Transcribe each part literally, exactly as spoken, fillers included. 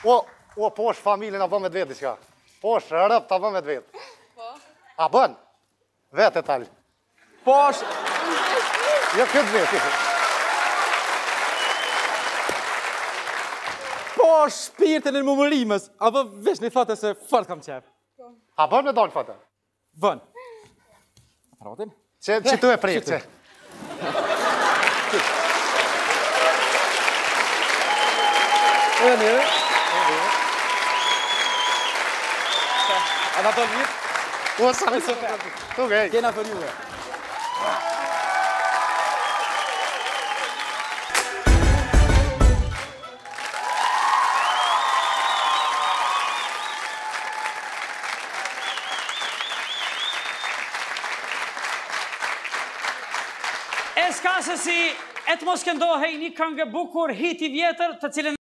O, o, po është familjen, a bën me të vetë diçka. Po është rëp, ta bën me të vetë. Po. A bën? Vete talë. Po është... Jo, këtë vetë. Po është shpirtin e mumërimës, a bë vesh një thote se fort kam qef. A bën me dalë fote? Bën. Aparatin? Që që tu e prejtë, që? E njëve? A da të mirë? O, sa me së të tu gej. Kena për juve. E s'ka se si e të mos këndohej një këngë bukur, hit i vjetër, të cilën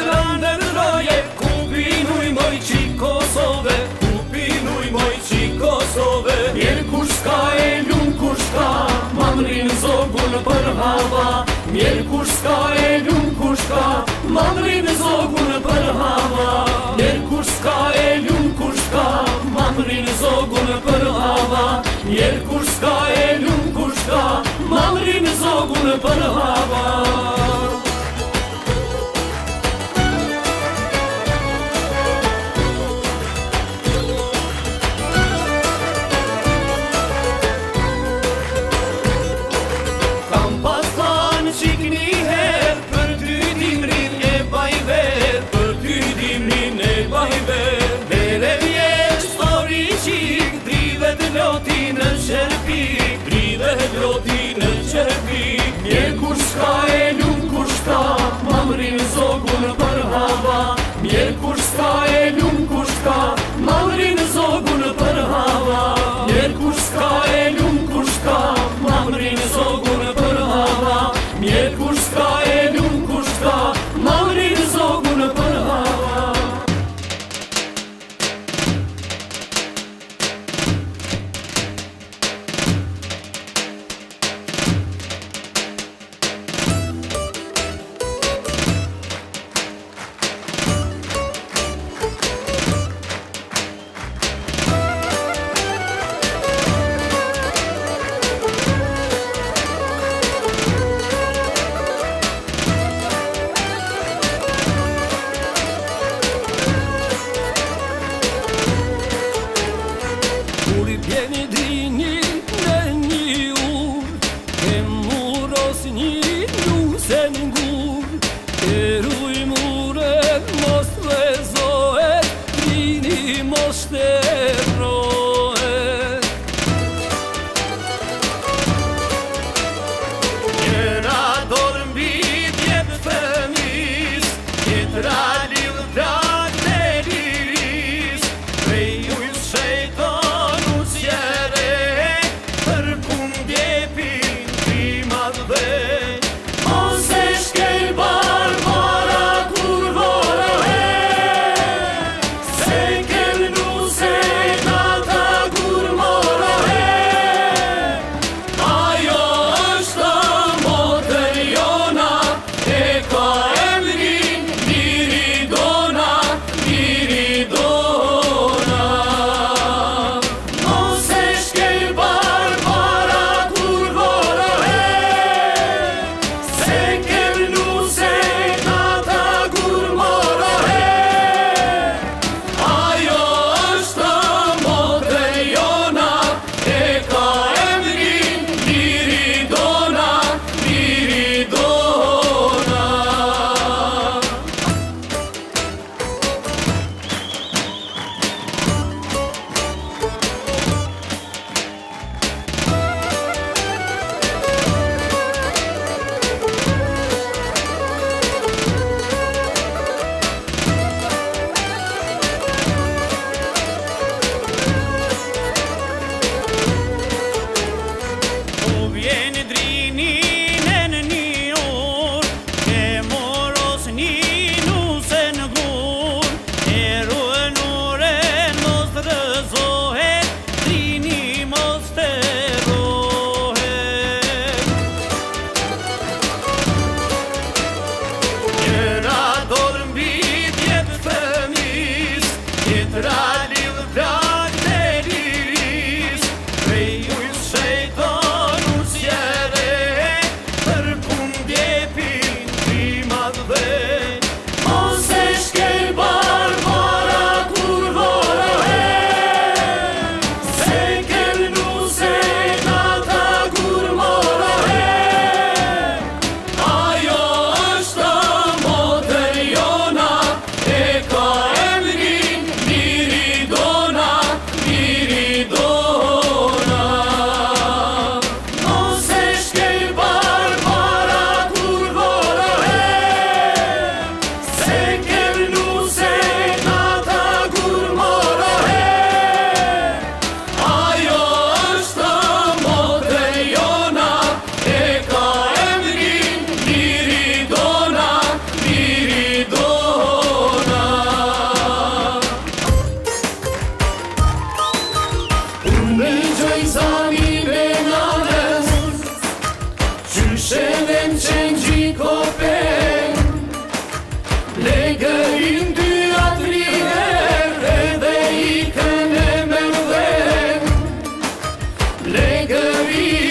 Kosove, kupi nuj moj qiko hava, mierkur s'ka e lum kur s'ka, mamrin zogun për hava, mierkur s'ka e lum kur s'ka, mamrin zogun për hava, mierkur s'ka e lum kur s'ka, mamrin zogun për hava. Mierkur s'ka e lum kur s'ka, mamrin zogun për hava, mierkur s'ka e lum kur s'ka, mamrin zogun për hava, mierkur s'ka e lum kur s'ka, mamrin zogun për hava, mierkur s'ka e lum kur s'ka, mamrin zogun për hava. Yeah. Mavrin